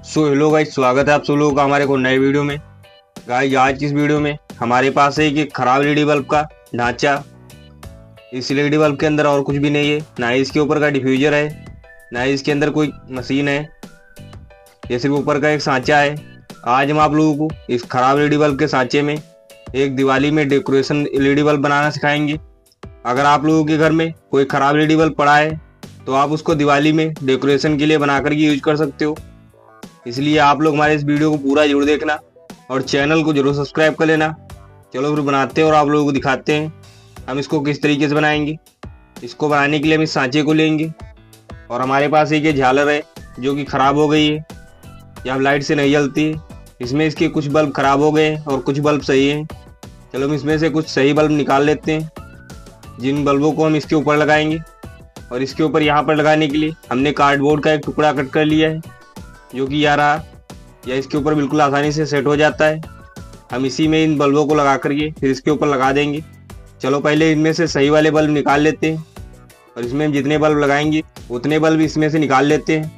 So hello guys, स्वागत है आप सब लोगों का हमारे को नए वीडियो में। गाइस आज की इस वीडियो में हमारे पास है कि खराब एलईडी बल्ब का ढांचा। इस एलईडी बल्ब के अंदर और कुछ भी नहीं है, ना ही इसके ऊपर का डिफ्यूजर है, ना ही इसके अंदर कोई मशीन है। ये सिर्फ ऊपर का एक सांचा है। आज हम आप लोगों को इस खराब एलईडी बल्ब के सांचे में एक दिवाली में डेकोरेशन एलईडी बल्ब बनाना सिखाएंगे। अगर आप लोगों के घर में कोई खराब एलईडी बल्ब पड़ा है तो आप उसको दिवाली में डेकोरेशन के लिए बना करके यूज कर सकते हो। इसलिए आप लोग हमारे इस वीडियो को पूरा जरूर देखना और चैनल को जरूर सब्सक्राइब कर लेना। चलो फिर बनाते हैं और आप लोगों को दिखाते हैं हम इसको किस तरीके से बनाएंगे। इसको बनाने के लिए हम इस सांचे को लेंगे और हमारे पास एक ये झालर है जो कि ख़राब हो गई है, या लाइट से नहीं जलती है। इसमें इसके कुछ बल्ब ख़राब हो गए हैं और कुछ बल्ब सही हैं। चलो हम इसमें से कुछ सही बल्ब निकाल लेते हैं, जिन बल्बों को हम इसके ऊपर लगाएंगे। और इसके ऊपर यहाँ पर लगाने के लिए हमने कार्डबोर्ड का एक टुकड़ा कट कर लिया है, जो कि या रहा या इसके ऊपर बिल्कुल आसानी से सेट हो जाता है। हम इसी में इन बल्बों को लगा करके फिर इसके ऊपर लगा देंगे। चलो पहले इनमें से सही वाले बल्ब निकाल लेते हैं और इसमें हम जितने बल्ब लगाएंगे उतने बल्ब इसमें से निकाल लेते हैं।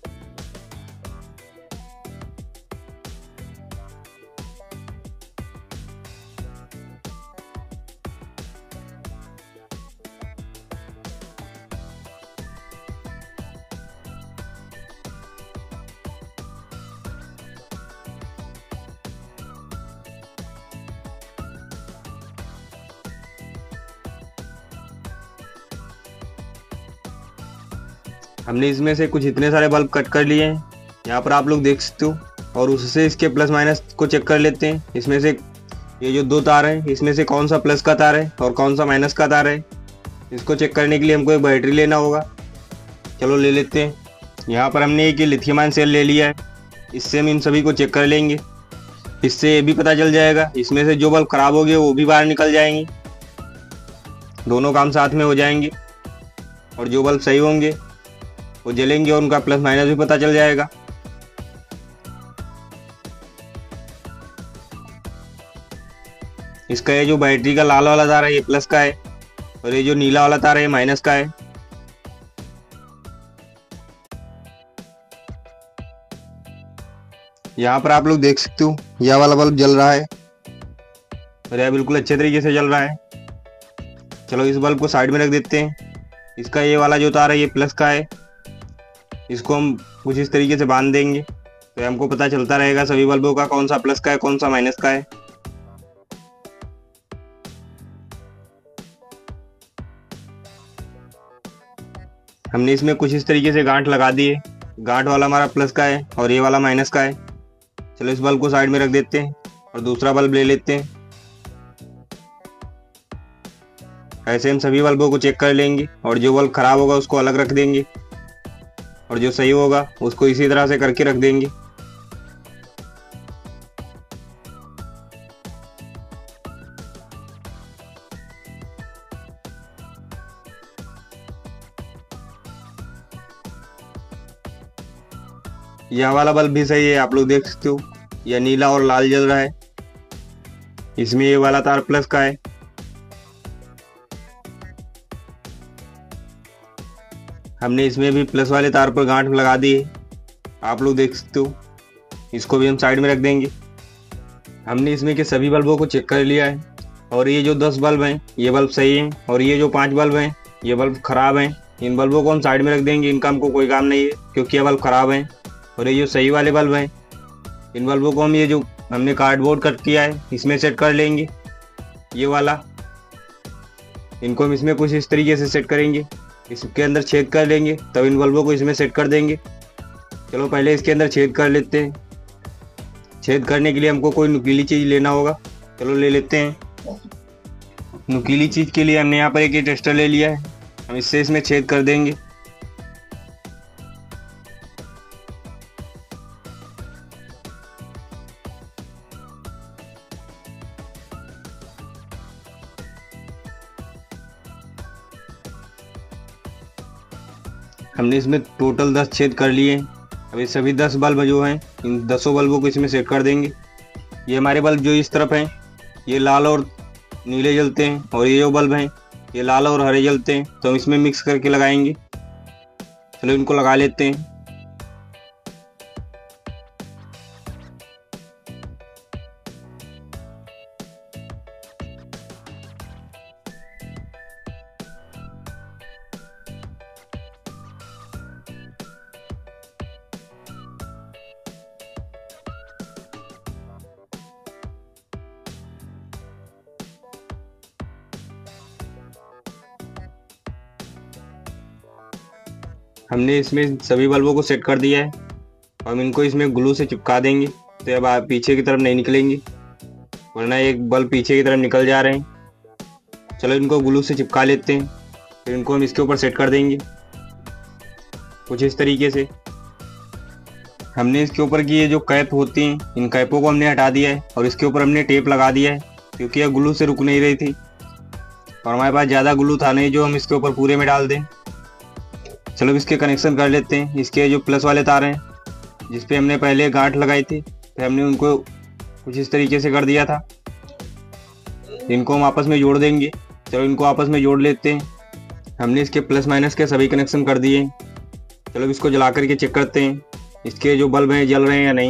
हमने इसमें से कुछ इतने सारे बल्ब कट कर लिए हैं, यहाँ पर आप लोग देख सकते हो। और उससे इसके प्लस माइनस को चेक कर लेते हैं। इसमें से ये जो दो तार हैं, इसमें से कौन सा प्लस का तार है और कौन सा माइनस का तार है। इसको चेक करने के लिए हमको एक बैटरी लेना होगा। चलो ले लेते हैं। यहाँ पर हमने एक लिथियम आयन सेल ले लिया है। इससे हम इन सभी को चेक कर लेंगे। इससे ये भी पता चल जाएगा इसमें से जो बल्ब खराब हो गए वो भी बाहर निकल जाएंगे, दोनों काम साथ में हो जाएंगे। और जो बल्ब सही होंगे वो जलेंगे और उनका प्लस माइनस भी पता चल जाएगा। इसका ये जो बैटरी का लाल वाला तार है ये प्लस का है और ये जो नीला वाला तार है ये माइनस का है। यहाँ पर आप लोग देख सकते हो यह वाला बल्ब जल रहा है और यह बिल्कुल अच्छे तरीके से जल रहा है। चलो इस बल्ब को साइड में रख देते हैं। इसका ये वाला जो तार है ये प्लस का है। इसको हम कुछ इस तरीके से बांध देंगे तो हमको पता चलता रहेगा सभी बल्बों का कौन सा प्लस का है कौन सा माइनस का है। हमने इसमें कुछ इस तरीके से गांठ लगा दी है। गांठ वाला हमारा प्लस का है और ये वाला माइनस का है। चलो इस बल्ब को साइड में रख देते हैं और दूसरा बल्ब ले लेते हैं। ऐसे हम सभी बल्बों को चेक कर लेंगे और जो बल्ब खराब होगा उसको अलग रख देंगे और जो सही होगा उसको इसी तरह से करके रख देंगे। यह वाला बल्ब भी सही है, आप लोग देख सकते हो यह नीला और लाल जल रहा है। इसमें ये वाला तार प्लस का है। हमने इसमें भी प्लस वाले तार पर गांठ लगा दी है, आप लोग देख सकते हो। इसको भी हम साइड में रख देंगे। हमने इसमें के सभी बल्बों को चेक कर लिया है और ये जो 10 बल्ब हैं ये बल्ब सही हैं और ये जो 5 बल्ब हैं ये बल्ब खराब हैं। इन बल्बों को हम साइड में रख देंगे, इनका हमको कोई काम नहीं है क्योंकि ये बल्ब खराब हैं। और ये जो सही वाले बल्ब हैं इन बल्बों को हम ये जो हमने कार्डबोर्ड कट किया है इसमें सेट कर लेंगे। ये वाला इनको हम इसमें कुछ इस तरीके से सेट करेंगे, इसके अंदर छेद कर लेंगे तब इन बल्बों को इसमें सेट कर देंगे। चलो पहले इसके अंदर छेद कर लेते हैं। छेद करने के लिए हमको कोई नुकीली चीज़ लेना होगा। चलो ले लेते हैं। नुकीली चीज़ के लिए हमने यहाँ पर एक टेस्टर ले लिया है, हम इससे इसमें छेद कर देंगे। हमने इसमें टोटल 10 छेद कर लिए हैं। अब ये सभी 10 बल्ब जो हैं इन 10 बल्बों को इसमें सेट कर देंगे। ये हमारे बल्ब जो इस तरफ हैं ये लाल और नीले जलते हैं और ये जो बल्ब हैं ये लाल और हरे जलते हैं, तो हम इसमें मिक्स करके लगाएंगे। चलो इनको लगा लेते हैं। हमने इसमें सभी बल्बों को सेट कर दिया है। हम इनको इसमें ग्लू से चिपका देंगे, तो अब आप पीछे की तरफ नहीं निकलेंगे, वरना एक बल्ब पीछे की तरफ निकल जा रहे हैं। चलो इनको ग्लू से चिपका लेते हैं, फिर इनको हम इसके ऊपर सेट कर देंगे कुछ इस तरीके से। हमने इसके ऊपर की ये जो कैप होती हैं, इन कैपों को हमने हटा दिया है और इसके ऊपर हमने टेप लगा दिया है, क्योंकि यह ग्लू से रुक नहीं रही थी और हमारे पास ज़्यादा ग्लू था नहीं जो हम इसके ऊपर पूरे में डाल दें। चलो इसके कनेक्शन कर लेते हैं। इसके जो प्लस वाले तार हैं, जिस पे हमने पहले गांठ लगाई थी, फिर हमने उनको कुछ इस तरीके से कर दिया था। इनको हम आपस में जोड़ देंगे। चलो इनको आपस में जोड़ लेते हैं। हमने इसके प्लस माइनस के सभी कनेक्शन कर दिए हैं। चलो इसको जला करके चेक करते हैं इसके जो बल्ब हैं जल रहे हैं या नहीं।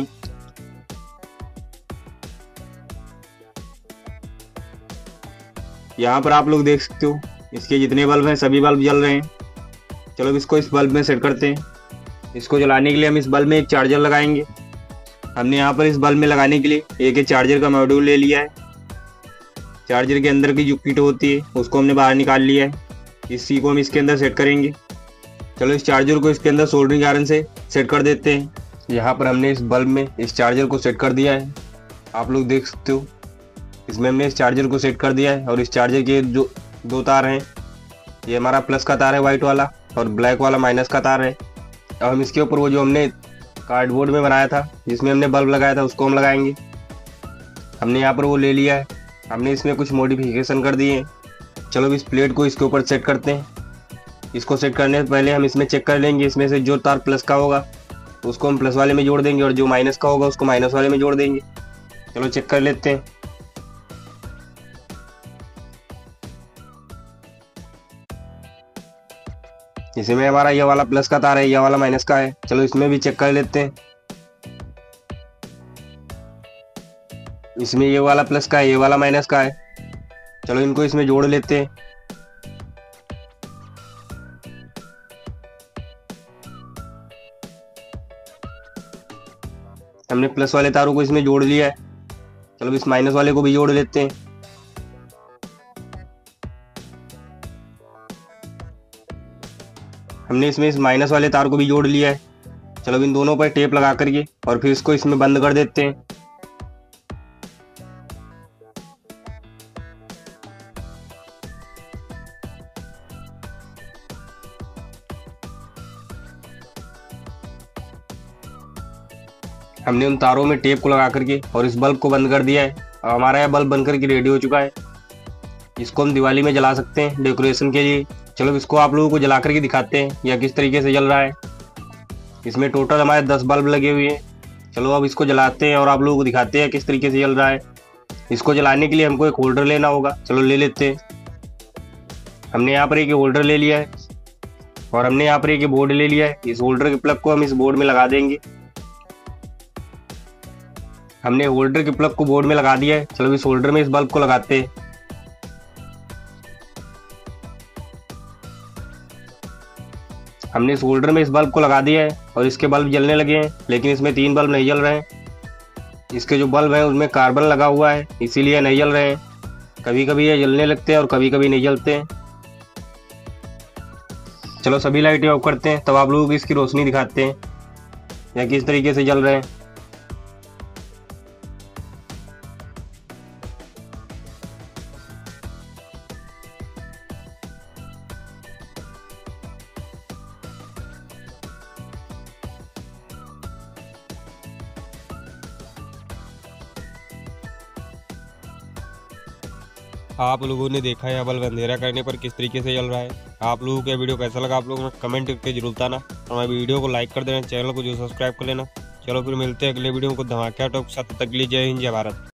यहाँ पर आप लोग देख सकते हो इसके जितने बल्ब हैं सभी बल्ब जल रहे हैं। चलो इसको इस बल्ब में सेट करते हैं। इसको जलाने के लिए हम इस बल्ब में एक चार्जर लगाएंगे। हमने यहाँ पर इस बल्ब में लगाने के लिए एक चार्जर का मॉड्यूल ले लिया है। चार्जर के अंदर की जो किट होती है उसको हमने बाहर निकाल लिया है। इसी को हम इसके अंदर सेट करेंगे। चलो इस चार्जर को इसके अंदर सोल्डरिंग आयरन से सेट कर देते हैं। यहाँ पर हमने इस बल्ब में इस चार्जर को सेट कर दिया है। आप लोग देख सकते हो इसमें हमने इस चार्जर को सेट कर दिया है। और इस चार्जर के जो दो तार हैं, ये हमारा प्लस का तार है वाइट वाला, और ब्लैक वाला माइनस का तार है। अब हम इसके ऊपर वो जो हमने कार्डबोर्ड में बनाया था जिसमें हमने बल्ब लगाया था उसको हम लगाएंगे। हमने यहाँ पर वो ले लिया है। हमने इसमें कुछ मॉडिफिकेशन कर दिए हैं। चलो इस प्लेट को इसके ऊपर सेट करते हैं। इसको सेट करने से पहले हम इसमें चेक कर लेंगे, इसमें से जो तार प्लस का होगा उसको हम प्लस वाले में जोड़ देंगे और जो माइनस का होगा उसको माइनस वाले में जोड़ देंगे। चलो चेक कर लेते हैं। इसमें हमारा ये वाला प्लस का तार है, ये वाला माइनस का है। चलो इसमें भी चेक कर लेते हैं। इसमें ये वाला प्लस का है, ये वाला माइनस का है। चलो इनको इसमें जोड़ लेते हैं। हमने प्लस वाले तारों को इसमें जोड़ लिया है। चलो इस माइनस वाले को भी जोड़ लेते हैं। हमने इसमें इस माइनस वाले तार को भी जोड़ लिया है। चलो इन दोनों पर टेप लगा करके और फिर इसको इसमें बंद कर देते हैं। हमने उन तारों में टेप को लगा करके और इस बल्ब को बंद कर दिया है। अब हमारा यह बल्ब बंद करके रेडी हो चुका है। इसको हम दिवाली में जला सकते हैं डेकोरेशन के लिए। चलो इसको आप लोगों को जला करके दिखाते हैं या किस तरीके से जल रहा है। इसमें टोटल हमारे 10 बल्ब लगे हुए हैं। चलो अब इसको जलाते हैं और आप लोगों को दिखाते हैं किस तरीके से जल रहा है। इसको जलाने के लिए हमको एक होल्डर लेना होगा। चलो ले लेते हैं। हमने यहाँ पर एक होल्डर ले लिया है और हमने यहाँ पर एक बोर्ड ले लिया है। इस होल्डर के प्लग को हम इस बोर्ड में लगा देंगे। हमने होल्डर के प्लग को बोर्ड में लगा दिया है। चलो इस होल्डर में इस बल्ब को लगाते हैं। हमने इस होल्डर में इस बल्ब को लगा दिया है और इसके बल्ब जलने लगे हैं, लेकिन इसमें 3 बल्ब नहीं जल रहे हैं। इसके जो बल्ब हैं उनमें कार्बन लगा हुआ है, इसीलिए नहीं जल रहे हैं। कभी कभी ये जलने लगते हैं और कभी कभी नहीं जलते हैं। चलो सभी लाइटें ऑफ करते हैं, तब आप लोगों को इसकी रोशनी दिखाते हैं या किस तरीके से जल रहे हैं। आप लोगों ने देखा है बल्ब अंधेरा करने पर किस तरीके से जल रहा है। आप लोगों को यह वीडियो कैसा लगा आप लोगों ने कमेंट करके जरूर बताना और हमारे वीडियो को लाइक कर देना, चैनल को जो सब्सक्राइब कर लेना। चलो फिर मिलते हैं अगले वीडियो को धमाकेदार टॉप के साथ। तक के लिए जय हिंद जय भारत।